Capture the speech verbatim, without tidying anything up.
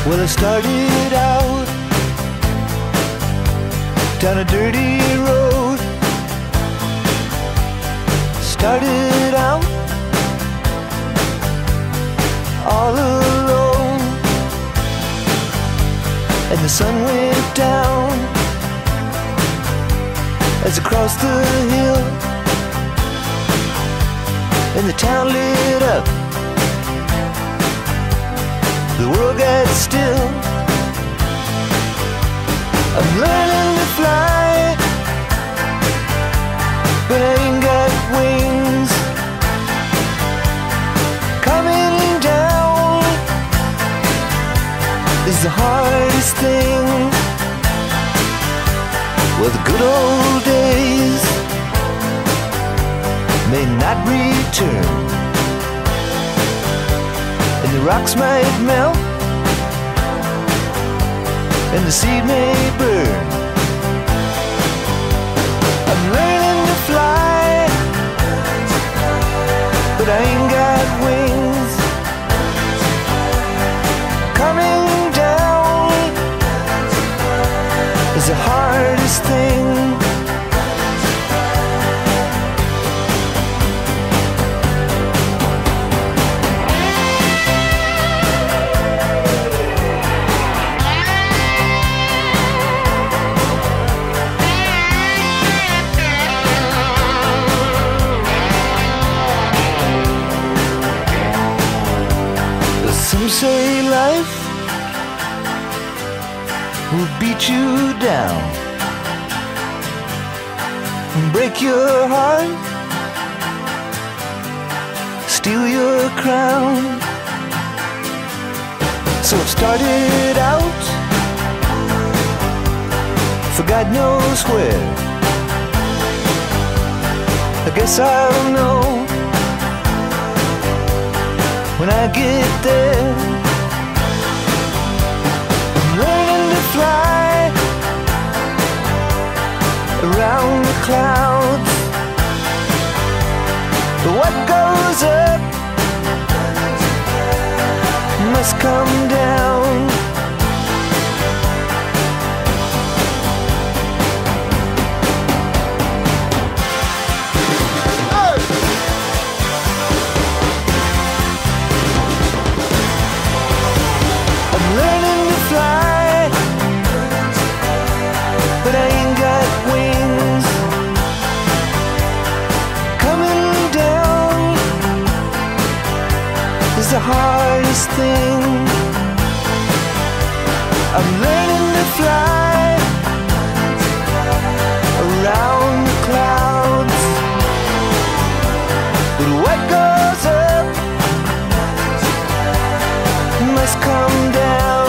Well, I started out down a dirty road. Started out all alone, and the sun went down as I crossed the hill, and the town lit up. The world got still. I'm learning to fly, but I ain't got wings. Coming down is the hardest thing. Well, the good old days may not return, and the rocks might melt, and the seed may burn. I'm learning to fly, but I ain't got wings. Coming down is the hardest thing. Some say life will beat you down and break your heart, steal your crown. So I've started out for God knows where. I guess I'll know when I get there. I'm learning to fly around the clouds, but what goes up must come down. But I ain't got wings. Coming down is the hardest thing. I'm learning to fly around the clouds, but what goes up must come down.